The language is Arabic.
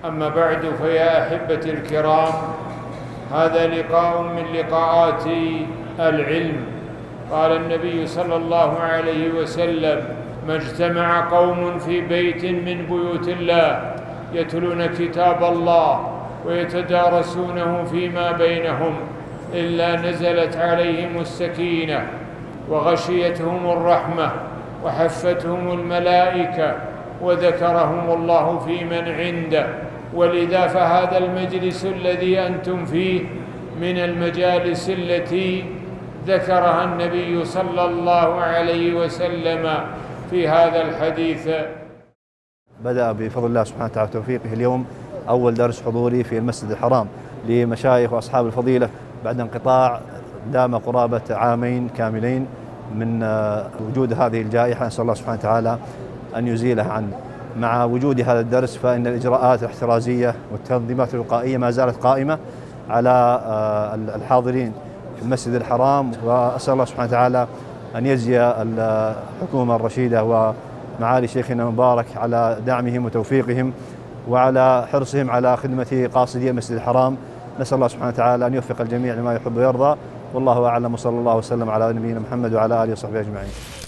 أما بعد، فيا أحبتي الكرام، هذا لقاء من لقاءات العلم. قال النبي صلى الله عليه وسلم: ما اجتمع قوم في بيت من بيوت الله يتلون كتاب الله ويتدارسونه فيما بينهم إلا نزلت عليهم السكينة وغشيتهم الرحمة وحفتهم الملائكة وذكرهم الله في من عنده. ولذا فهذا المجلس الذي أنتم فيه من المجالس التي ذكرها النبي صلى الله عليه وسلم في هذا الحديث. بدأ بفضل الله سبحانه وتعالى وتوفيقه اليوم أول درس حضوري في المسجد الحرام لمشايخ وأصحاب الفضيلة بعد انقطاع دام قرابة عامين كاملين من وجود هذه الجائحة. نسأل الله سبحانه وتعالى أن يزيلها عنا. مع وجود هذا الدرس فإن الإجراءات الاحترازية والتنظيمات الوقائية ما زالت قائمة على الحاضرين في المسجد الحرام، وأسأل الله سبحانه وتعالى أن يجزي الحكومة الرشيدة ومعالي شيخنا المبارك على دعمهم وتوفيقهم وعلى حرصهم على خدمة قاصدي المسجد الحرام. نسأل الله سبحانه وتعالى أن يوفق الجميع لما يحب ويرضى، والله أعلم، وصلى الله وسلم على نبينا محمد وعلى آله وصحبه أجمعين.